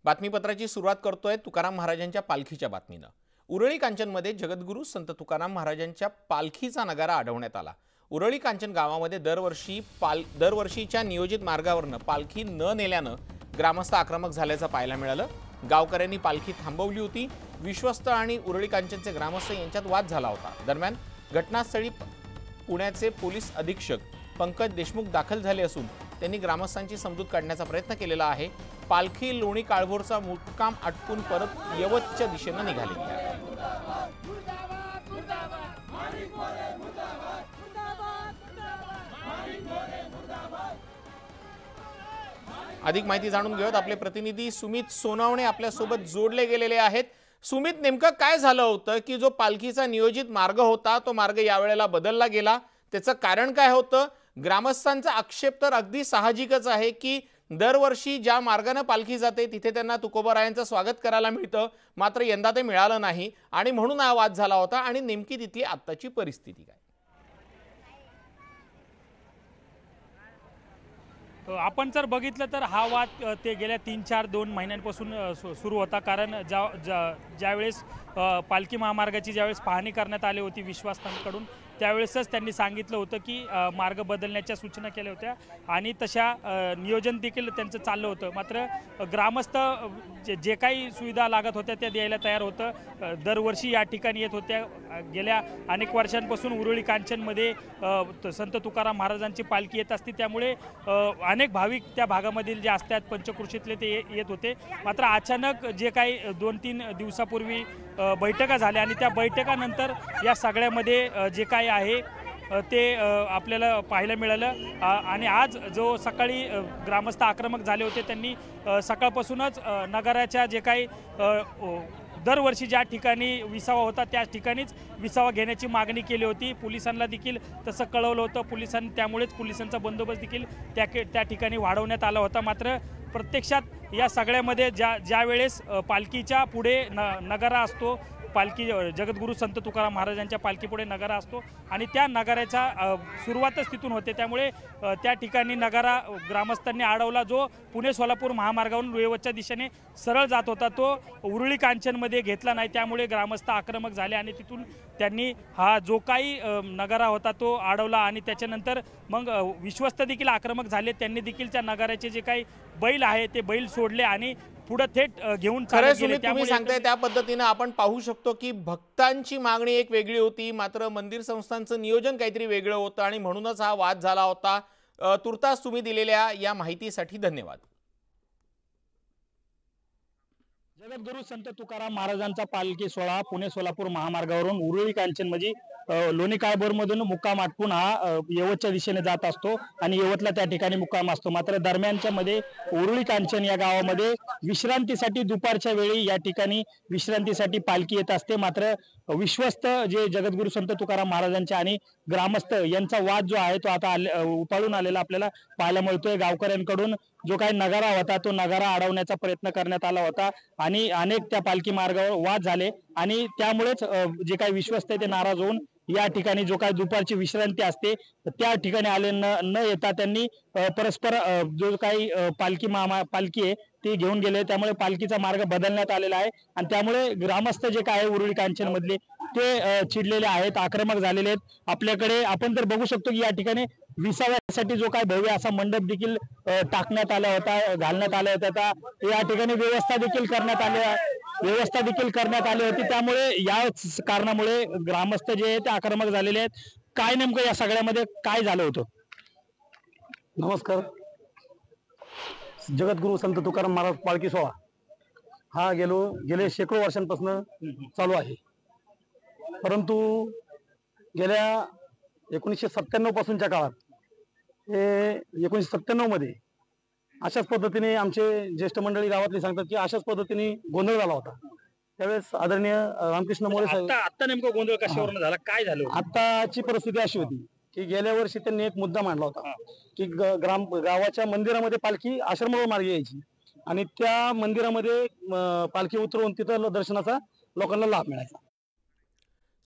बातमीपत्राची सुरुवात करतोय तुकाराम महाराजांच्या पालखीच्या बातमीनं। उरळी कांचनमध्ये जगद्गुरू संत तुकाराम महाराजांच्या पालखीचा नगारा अडवण्यात आला। उरळी कांचन गावामध्ये दरवर्षीच्या नियोजित मार्गावरनं पालखी न नेल्यानं ग्रामस्थ आक्रमक झाल्याचं पाहायला मिळालं। गावकऱ्यांनी पालखी थांबवली होती। विश्वस्त आणि उरळी कांचनचे ग्रामस्थ यांच्यात वाद झाला होता। दरम्यान घटनास्थळी पुण्याचे पोलीस अधीक्षक पंकज देशमुख दाखल झाले असून त्यांनी ग्रामस्थांची समजूत काढण्याचा प्रयत्न केलेला आहे। पालखी लोणी काळभोरचा मुक्काम आटपून परत यवतच्या दिशेने निघाली आहे। अधिक माहिती जाणून घेऊयात। आपले प्रतिनिधी सुमित सोनावणे आपल्या सोबत जोडले गेलेले आहेत। सुमित, नेमकं काय झालं होतं की जो पालखीचा नियोजित मार्ग होता तो मार्ग यावेळेला बदलला गेला? त्याचं कारण काय होतं? ग्रामस्थांचा आक्षेप तर अगदी साहजिकच आहे की दरवर्षी ज्या मार्गाने पालखी जाते तिथे त्यांना तुकोबारायांचं स्वागत करायला मिळतं, मात्र यंदा ते मिळालं नाही आणि म्हणून हा वाद झाला होता। आणि नेमकी तिथली आत्ताची परिस्थिती काय? आपण जर बघितलं तर हा वाद ते गेल्या 3-4 महिन्यांपासून सुरू होता। कारण ज्यावेळेस पालखी महामार्गाची ज्यावेळेस पाहणी करण्यात आली होती विश्वासांकडून, त्यावेळेसच त्यांनी सांगितलं होतं की मार्ग बदलण्याच्या सूचना केल्या होत्या आणि तशा नियोजन देखील त्यांचं चाललं होतं। मात्र ग्रामस्थ जे काही सुविधा लागत होत्या त्या द्यायला तयार होतं। दरवर्षी या ठिकाणी येत होत्या। गेल्या अनेक वर्षांपासून उरळी कांचनमध्ये संत तुकाराम महाराजांची पालखी येत असते, त्यामुळे अनेक भाविक त्या भागामधील जे असतात पंचक्रोशीतले ते येत होते। मात्र अचानक जे काही 2-3 दिवसापूर्वी बैठका झाल्या आणि त्या बैठकानंतर या सगळ्यामध्ये जे काही आहे ते आपल्याला पाहायला मिळालं। आणि आज जो सकाळी ग्रामस्थ आक्रमक झाले होते त्यांनी सकाळपासूनच नगराच्या जे काही दरवर्षी ज्या ठिकाणी विसावा होता त्या ठिकाणीच विसावा घेण्याची मागणी केली होती। पोलिसांना देखील तसं कळवलं होतं। त्यामुळेच पोलिसांचा बंदोबस्त देखील त्या ठिकाणी वाढवण्यात आला होता। मात्र प्रत्यक्षात या सगळ्यामध्ये ज्या वेळेस पालखीच्या पुढे नगारा असतो, पालखी जगद्गुरू संत तुकाराम महाराजांच्या पालखीपुढे नगारा असतो आणि त्या नगाराचा सुरुवातच तिथून होते। त्यामुळे त्या ठिकाणी नगारा ग्रामस्थांनी अडवला। जो पुणे सोलापूर महामार्गावरून यवतच्या दिशेने सरळ जात होता तो उरळी कांचनमध्ये घेतला नाही। त्यामुळे ग्रामस्थ आक्रमक झाले आणि तिथून त्यांनी हा जो काही नगारा होता तो अडवला आणि त्याच्यानंतर मग विश्वस्त देखील आक्रमक झाले। त्यांनी देखील त्या नगाराचे जे काही बैल आहे ते बैल सोडले आणि पुढे थेट घेऊन चालत गेले। तुम्ही सांगताय त्या पद्धतीने आपण पाहू शकतो की भक्तांची मागणी एक वेगळी होती, मात्र मंदिर संस्थांचं नियोजन काहीतरी वेगळं होतं आणि म्हणूनच हा वाद झाला होता। तुर्तास तुम्ही दिलेल्या या माहितीसाठी धन्यवाद। जगद्गुरू संत तुकाराम महाराजांचा पालखी सोहळा पुणे सोलापूर महामार्गावरून उरळी कांचन म्हणजे लोणी काळभोरमधून मुक्काम आटपून हा यवतच्या दिशेने जात असतो आणि यवतला त्या ठिकाणी मुक्काम असतो। मात्र दरम्यानच्या मध्ये उरळी कांचन या गावामध्ये विश्रांतीसाठी दुपारच्या वेळी या ठिकाणी विश्रांतीसाठी पालखी येत असते। मात्र विश्वस्त जे जगद्गुरू संत तुकाराम महाराजांचे आणि ग्रामस्थ यांचा वाद जो आहे तो आता उफाळून आलेला आपल्याला पाहायला मिळतोय। गावकऱ्यांकडून जो काही नगारा होता तो नगारा अडवण्याचा प्रयत्न करण्यात आला होता आणि अनेक त्या पालखी मार्गावर वाद झाले आणि त्यामुळेच जे काही विश्वस्त आहे ते नाराज होऊन या ठिकाणी जो काही दुपारची विश्रांती असते त्या ठिकाणी आले न येता त्यांनी परस्पर जो काही पालखी आहे ती घेऊन गेले। त्यामुळे पालखीचा मार्ग बदलण्यात आलेला आहे आणि त्यामुळे ग्रामस्थ जे काय उरळी कांचन मधले ते चिडलेले आहेत, आक्रमक झालेले आहेत। आपल्याकडे आपण तर बघू शकतो की या ठिकाणी विसाव्यासाठी जो काय भव्य असा मंडप देखील टाकण्यात आला होता, घालण्यात आला होता। या ठिकाणी व्यवस्था देखील करण्यात आली होती। त्यामुळे या कारणामुळे ग्रामस्थ जे आहेत ते आक्रमक झालेले आहेत। काय नेमकं या सगळ्यामध्ये काय झालं होतं? नमस्कार। जगद्गुरू संत तुकाराम महाराज पालखी सोहळा हा गेले शेकडो वर्षांपासून चालू आहे, परंतु गेल्या 1997 पासूनच्या काळात 1997 मध्ये अशाच पद्धतीने आमचे ज्येष्ठ मंडळी गावातले सांगतात की अशाच पद्धतीने गोंधळ झाला होता। त्यावेळेस आदरणीय रामकृष्ण मोरे साहेब, आता नेमकं गोंधळ कशावरून झाला, काय झालं? आताची परिस्थिती अशी होती की गेल्या वर्षी त्यांनी एक मुद्दा मांडला होता की गावाच्या मंदिरामध्ये पालखी आश्रमावर मार्गे यायची आणि त्या मंदिरामध्ये पालखी उतरवून तिथं दर्शनाचा लोकांना लाभ मिळायचा।